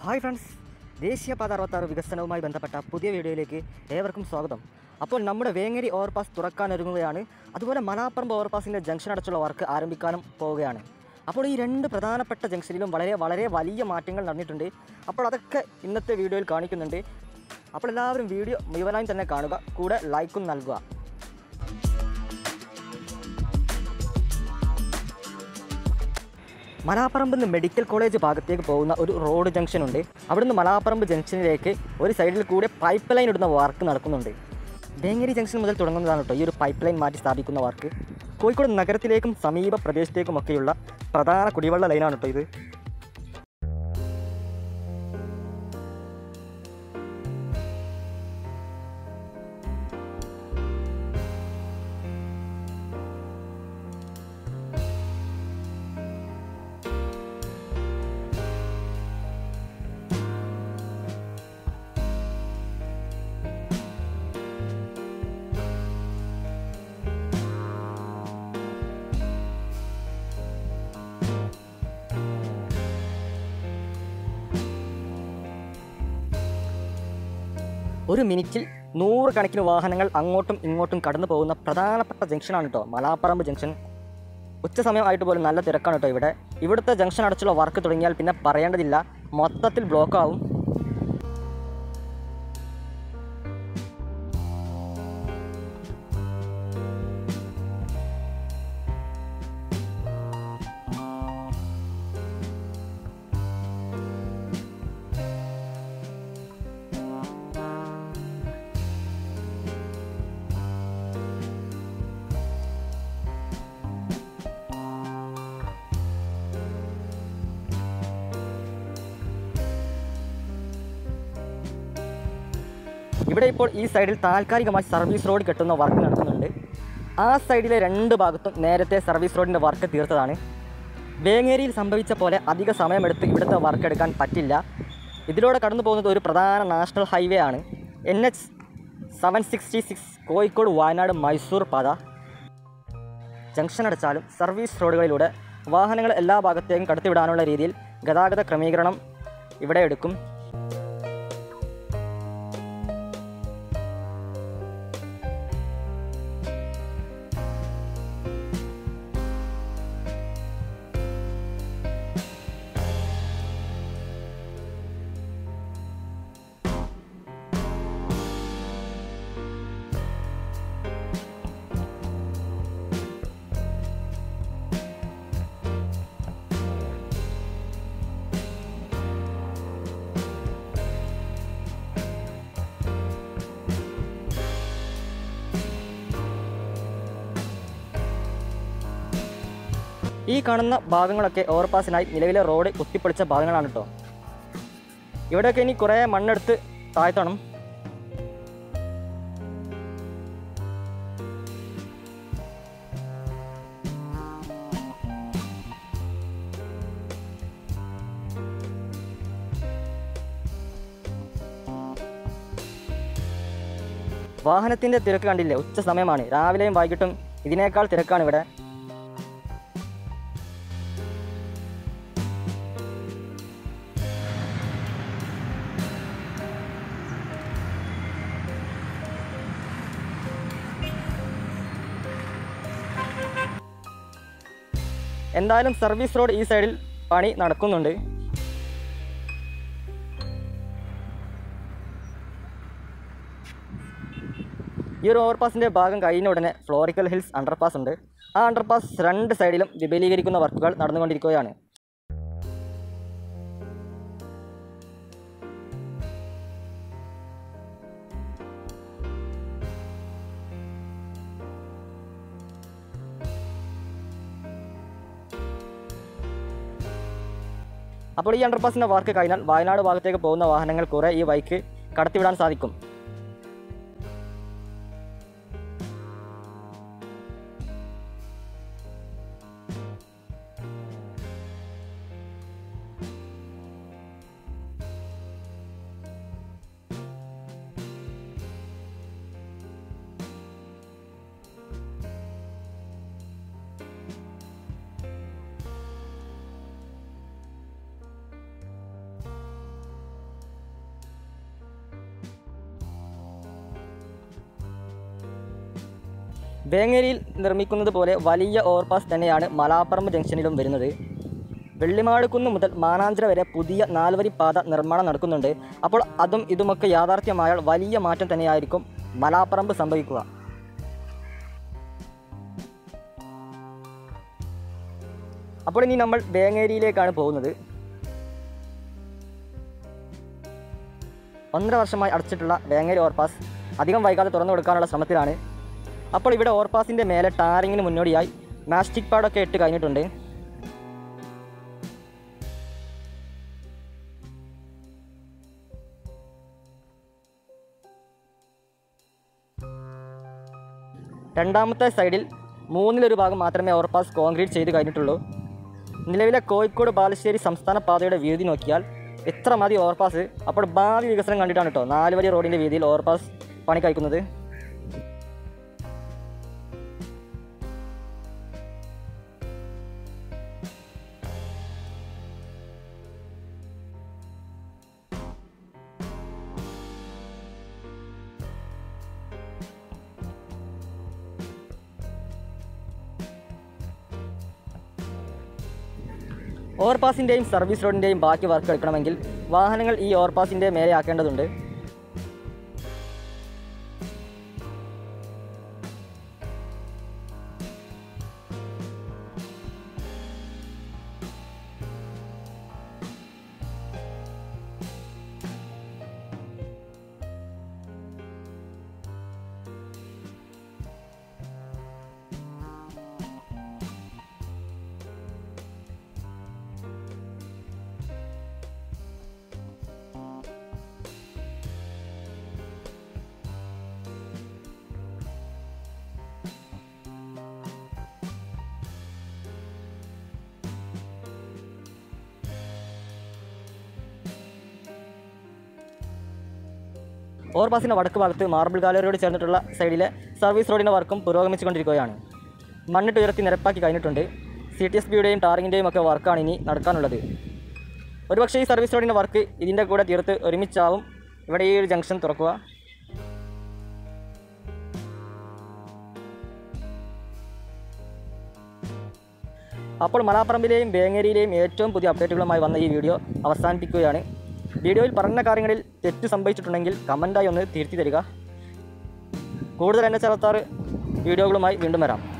Hi friends, ദേശീയപാത 66 വികസനവുമായി ബന്ധപ്പെട്ട പുതിയ വീഡിയോയിലേക്ക് ഏവർക്കും സ്വാഗതം. അപ്പോൾ നമ്മുടെ വേങ്ങേരി ഓവർപാസ് തുറക്കാനൊരുങ്ങുകയാണ്. അതുപോലെ മലാപ്പറമ്പ് ഓവർപാസിൻ്റെ ജംഗ്ഷൻ അടച്ചുള്ള വർക്ക് ആരംഭിക്കാനും പോവുകയാണ്. അപ്പോൾ ഈ രണ്ട് പ്രധാനപ്പെട്ട ജംഗ്ഷനിലും വളരെ വലിയ മാറ്റങ്ങൾ നടന്നിട്ടുണ്ട്. അപ്പോൾ അതൊക്കെ ഇന്നത്തെ വീഡിയോയിൽ കാണിക്കുന്നുണ്ട്. അപ്പോൾ എല്ലാവരും വീഡിയോ മുഴുവനായും തന്നെ കാണുക, കൂടെ ലൈക്കും നൽകുക. മലാപ്പറമ്പിൽ നിന്ന് മെഡിക്കൽ കോളേജ് ഭാഗത്തേക്ക് പോകുന്ന ഒരു റോഡ് ജംഗ്ഷൻ ഉണ്ട്. അവിടുന്ന് മലാപ്പറമ്പ് ജംഗ്ഷനിലേക്ക് ഒരു സൈഡിൽ കൂടെ പൈപ്പ് ലൈൻ ഇടുന്ന വർക്ക് നടക്കുന്നുണ്ട്. വേങ്ങേരി ജംഗ്ഷൻ മുതൽ തുടങ്ങുന്നതാണ് കേട്ടോ ഈ ഒരു പൈപ്പ് ലൈൻ മാറ്റി സ്ഥാപിക്കുന്ന വർക്ക്. കോഴിക്കോട് നഗരത്തിലേക്കും സമീപ പ്രദേശത്തേക്കുമൊക്കെയുള്ള പ്രധാന കുടിവെള്ള ലൈനാണ് കേട്ടോ ഇത്. ഒരു മിനിറ്റിൽ 100 കണക്കിന് വാഹനങ്ങൾ അങ്ങോട്ടും ഇങ്ങോട്ടും കടന്നു പോകുന്ന പ്രധാനപ്പെട്ട ജംഗ്ഷനാണ് കേട്ടോ മലാപ്പറമ്പ് ജംഗ്ഷൻ. ഉച്ച സമയമായിട്ട് പോലും നല്ല തിരക്കാണ് കേട്ടോ ഇവിടെ. ഇവിടുത്തെ ജംഗ്ഷൻ അടച്ചുള്ള വർക്ക് തുടങ്ങിയാൽ പിന്നെ പറയേണ്ടതില്ല, മൊത്തത്തിൽ ബ്ലോക്കാവും. ഇവിടെ ഇപ്പോൾ ഈ സൈഡിൽ താൽക്കാലികമായി സർവീസ് റോഡ് കെട്ടുന്ന വർക്ക് നടക്കുന്നുണ്ട്. ആ സൈഡിലെ രണ്ട് ഭാഗത്തും നേരത്തെ സർവീസ് റോഡിൻ്റെ വർക്ക് തീർത്തതാണ്. വേങ്ങേരിയിൽ സംഭവിച്ച പോലെ അധിക സമയമെടുത്ത് ഇവിടുത്തെ വർക്ക് എടുക്കാൻ പറ്റില്ല. ഇതിലൂടെ കടന്നു പോകുന്നത് ഒരു പ്രധാന നാഷണൽ ഹൈവേ ആണ്, NH 766 കോഴിക്കോട് വയനാട് മൈസൂർ പാത. ജംഗ്ഷൻ അടച്ചാലും സർവീസ് റോഡുകളിലൂടെ വാഹനങ്ങൾ എല്ലാ ഭാഗത്തേക്കും കടത്തിവിടാനുള്ള രീതിയിൽ ഗതാഗത ക്രമീകരണം ഇവിടെ എടുക്കും. ഈ കാണുന്ന ഭാഗങ്ങളൊക്കെ ഓവർപാസിനായി നിലവിലെ റോഡ് കുത്തിപ്പൊളിച്ച ഭാഗങ്ങളാണ് കേട്ടോ. ഇവിടെയൊക്കെ ഇനി കുറേ മണ്ണെടുത്ത് താഴ്ത്തണം. വാഹനത്തിൻ്റെ തിരക്ക് കണ്ടില്ലേ, ഉച്ച സമയമാണ്. രാവിലെയും വൈകിട്ടും ഇതിനേക്കാൾ തിരക്കാണ് ഇവിടെ. എന്തായാലും സർവീസ് റോഡ് ഈ സൈഡിൽ പണി നടക്കുന്നുണ്ട്. ഈ ഒരു ഓവർപാസിൻ്റെ ഭാഗം കഴിഞ്ഞ ഉടനെ ഫ്ലോറിക്കൽ ഹിൽസ് അണ്ടർപാസ് ഉണ്ട്. ആ അണ്ടർപാസ് രണ്ട് സൈഡിലും വിപുലീകരിക്കുന്ന വർക്കുകൾ നടന്നുകൊണ്ടിരിക്കുകയാണ്. അപ്പോൾ ഈ അണ്ടർപാസിൻ്റെ വർക്ക് കഴിഞ്ഞാൽ വയനാട് ഭാഗത്തേക്ക് പോകുന്ന വാഹനങ്ങൾ കുറേ ഈ വഴിക്ക് കടത്തിവിടാൻ സാധിക്കും. വേങ്ങേരിയിൽ നിർമ്മിക്കുന്നത് പോലെ വലിയ ഓവർപാസ് തന്നെയാണ് മലാപ്പറമ്പ് ജംഗ്ഷനിലും വരുന്നത്. വെള്ളിമാടുകുന്ന് മുതൽ മാനാഞ്ചിറ വരെ പുതിയ 4 വരി പാത നിർമ്മാണം നടക്കുന്നുണ്ട്. അപ്പോൾ അതും ഇതുമൊക്കെ യാഥാർത്ഥ്യമായാൽ വലിയ മാറ്റം തന്നെയായിരിക്കും മലാപ്പറമ്പ് സംഭവിക്കുക. അപ്പോൾ ഇനി നമ്മൾ വേങ്ങേരിയിലേക്കാണ് പോകുന്നത്. 1.5 വർഷമായി അടച്ചിട്ടുള്ള വേങ്ങേരി ഓവർപാസ് അധികം വൈകാതെ തുറന്നു കൊടുക്കാനുള്ള ശ്രമത്തിലാണ്. അപ്പോൾ ഇവിടെ ഓവർപാസിൻ്റെ മേലെ ടാറിങ്ങിന് മുന്നോടിയായി മാസ്റ്റിക് പാഡൊക്കെ ഇട്ട് കഴിഞ്ഞിട്ടുണ്ട്. രണ്ടാമത്തെ സൈഡിൽ 1/3 ഭാഗം മാത്രമേ ഓവർപാസ് കോൺക്രീറ്റ് ചെയ്ത് കഴിഞ്ഞിട്ടുള്ളൂ. നിലവിലെ കോഴിക്കോട് ബാലുശ്ശേരി സംസ്ഥാന പാതയുടെ വീതി നോക്കിയാൽ എത്ര മതി ഓവർപാസ്. അപ്പോൾ ഭാവി വികസനം കണ്ടിട്ടാണ് കേട്ടോ 4 വരി റോഡിൻ്റെ വീതിയിൽ ഓവർപാസ് പണി കഴിക്കുന്നത്. ഓവർപാസിൻ്റെയും സർവീസ് റോഡിൻ്റെയും ബാക്കി വർക്ക് എടുക്കണമെങ്കിൽ വാഹനങ്ങൾ ഈ ഓവർപാസിൻ്റെ മേലെ ആക്കേണ്ടതുണ്ട്. ഓവർപാസിൻ്റെ വടക്ക് ഭാഗത്ത് മാർബിൾ ഗാലറിയോട് ചേർന്നിട്ടുള്ള സൈഡിലെ സർവീസ് റോഡിൻ്റെ വർക്കും പുരോഗമിച്ചുകൊണ്ടിരിക്കുകയാണ്. മണ്ണിട്ട് ഉയർത്തി നിരപ്പാക്കി കഴിഞ്ഞിട്ടുണ്ട്. CTSBയുടെയും ടാറിങ്ങിൻ്റെയും ഒക്കെ വർക്കാണ് ഇനി നടക്കാനുള്ളത്. ഒരുപക്ഷേ ഈ സർവീസ് റോഡിൻ്റെ വർക്ക് ഇതിൻ്റെ കൂടെ തീർത്ത് ഒരുമിച്ചാവും ഇവിടെ ഈ ഒരു ജംഗ്ഷൻ തുറക്കുക. അപ്പോൾ മലാപ്പറമ്പിലെയും വേങ്ങേരിയിലെയും ഏറ്റവും പുതിയ അപ്ഡേറ്റുകളുമായി വന്ന ഈ വീഡിയോ അവസാനിപ്പിക്കുകയാണ്. വീഡിയോയിൽ പറഞ്ഞ കാര്യങ്ങളിൽ തെറ്റ് സംഭവിച്ചിട്ടുണ്ടെങ്കിൽ കമൻറ്റായി ഒന്ന് തിരുത്തി തരിക. കൂടുതൽ NH66 വീഡിയോകളുമായി വീണ്ടും വരാം.